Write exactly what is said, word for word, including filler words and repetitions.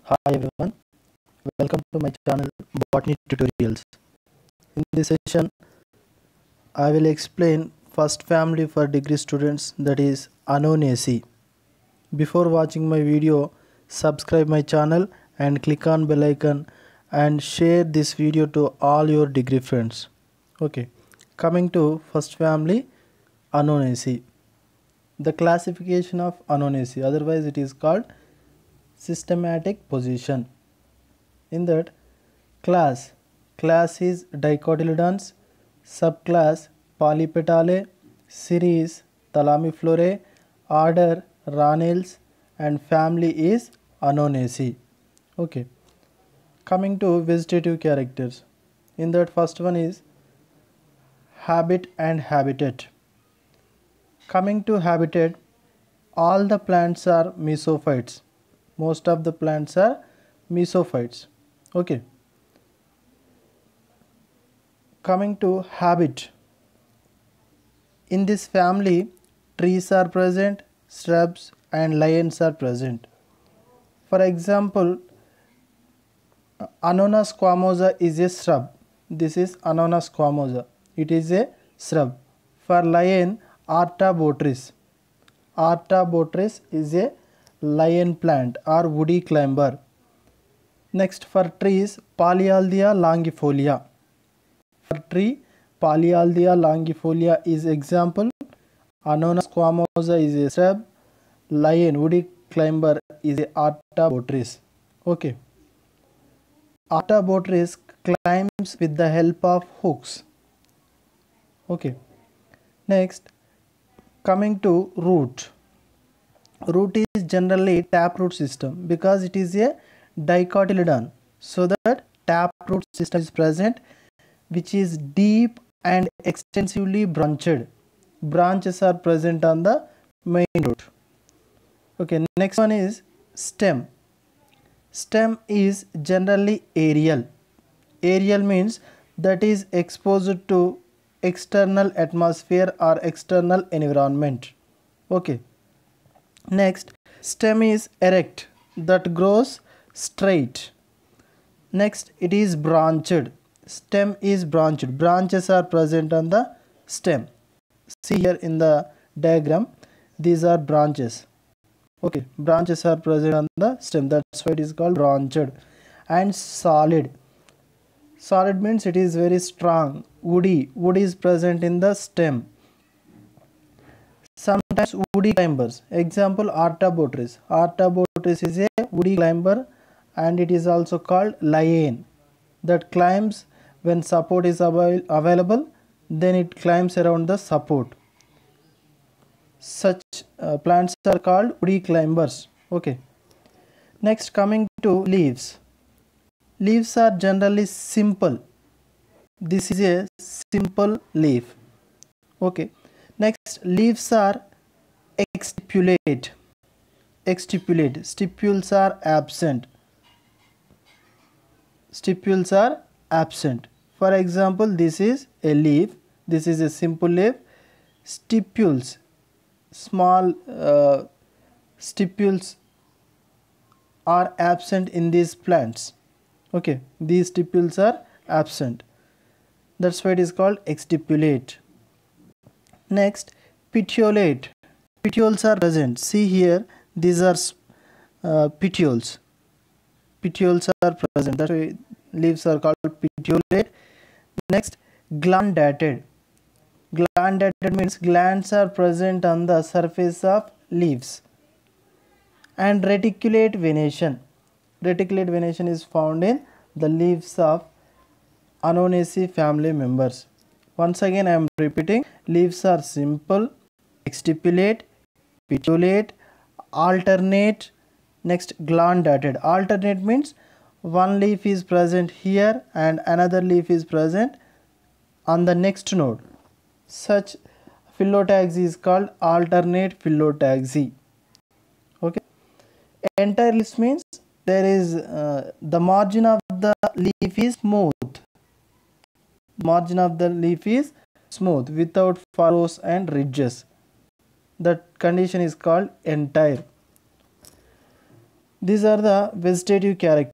Hi everyone, welcome to my channel Botany Tutorials. In this session, I will explain first family for degree students, that is Anonaceae. Before watching my video, subscribe my channel and click on bell icon and share this video to all your degree friends. Okay, coming to first family Anonaceae. The classification of Anonaceae, otherwise it is called systematic position. In that class, class is Dicotyledons, subclass Polypetalae, series Thalamiflorae, order Ranales, and family is Anonaceae. Okay, coming to vegetative characters. In that first one is habit and habitat. Coming to habitat, all the plants are mesophytes. Most of the plants are mesophytes. Okay, coming to habit, in this family trees are present, shrubs and lianes are present. For example, Annona squamosa is a shrub. This is Annona squamosa, it is a shrub. For liane, Artabotris. Artabotris is a liane plant or woody climber. Next, for trees, Polyaldea longifolia. For tree, Polyaldea longifolia is example. Annona squamosa is a shrub. Liane, woody climber, is a Artabotris. Okay. Artabotris climbs with the help of hooks. Okay. Next, coming to root. Root is generally taproot system because it is a dicotyledon, so that taproot system is present, which is deep and extensively branched. Branches are present on the main root. Okay, next one is stem. Stem is generally aerial. Aerial means that is exposed to external atmosphere or external environment. Okay. Next, stem is erect, that grows straight. Next, it is branched. Stem is branched. Branches are present on the stem. See here in the diagram, these are branches. Okay, branches are present on the stem. That's why it is called branched. And solid. Solid means it is very strong. Woody. Wood is present in the stem. Sometimes woody climbers. Example, Artabotris. Artabotris is a woody climber and it is also called liane, that climbs when support is avail available, then it climbs around the support. Such uh, plants are called woody climbers. Okay. Next, coming to leaves. Leaves are generally simple. This is a simple leaf. Okay. Next, leaves are exstipulate. Exstipulate. Stipules are absent. Stipules are absent. For example, this is a leaf. This is a simple leaf. Stipules, small uh, stipules are absent in these plants. Okay, these stipules are absent. That's why it is called exstipulate. Next, petiolate. Petioles are present. See here, these are uh, petioles. Petioles are present. That's why leaves are called petiolate. Next, glandated. Glandated means glands are present on the surface of leaves. And reticulate venation. Reticulate venation is found in the leaves of Anonaceae family members. Once again I am repeating, leaves are simple, exstipulate, petiolate, alternate, next glandated. Alternate means one leaf is present here and another leaf is present on the next node. Such phyllotaxy is called alternate phyllotaxy. Okay. Entire leaves means there is uh, the margin of the leaf is smooth. Margin of the leaf is smooth without furrows and ridges. That condition is called entire. These are the vegetative characters.